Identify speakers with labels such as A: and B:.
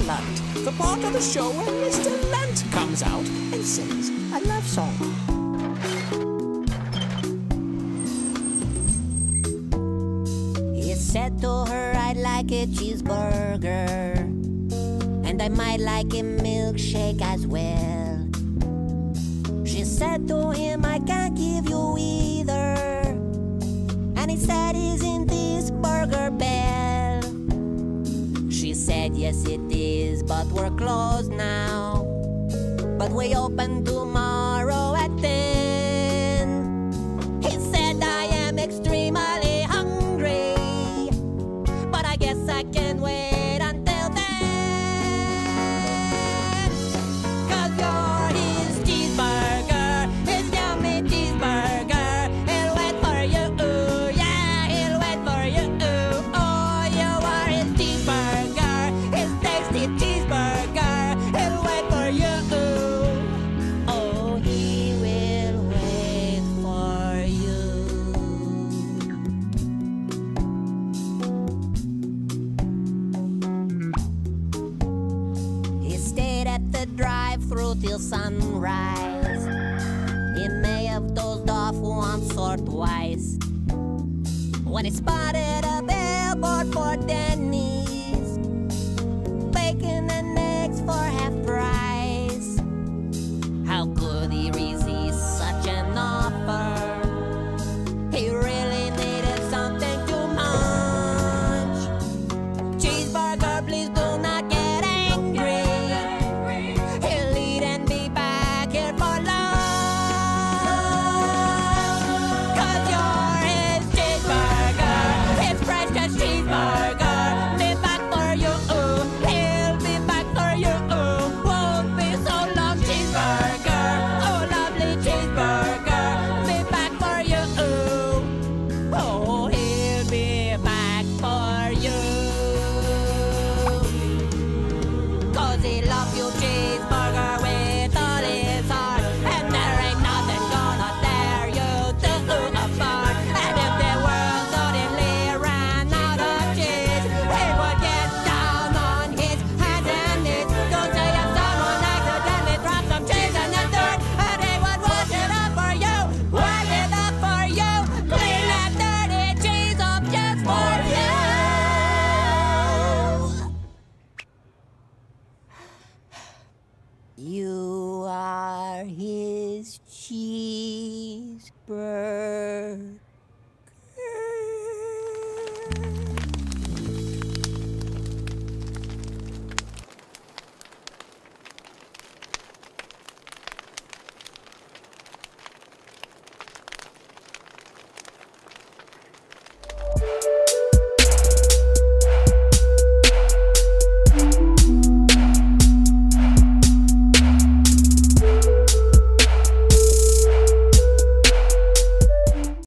A: Lunt, the part of the show where Mr. Lunt comes out and sings a love song.
B: He said to her, I'd like a cheeseburger, and I might like a milkshake as well. She said to him, I can't give you either. And he said, isn't this Burger Bell? She said, yes it is, but we're closed now. But we open tomorrow at 10. He said, I am extremely hungry, but I guess I can wait until then. 'Cause you're his cheeseburger, his yummy cheeseburger. He'll wait for you, yeah, he'll wait for you. Oh, you are his cheeseburger, his tasty cheeseburger. He'll wait for you. Oh, he will wait for you. He stayed at the drive-thru till sunrise. He may have dozed off once or twice when he spotted a billboard for Denny's.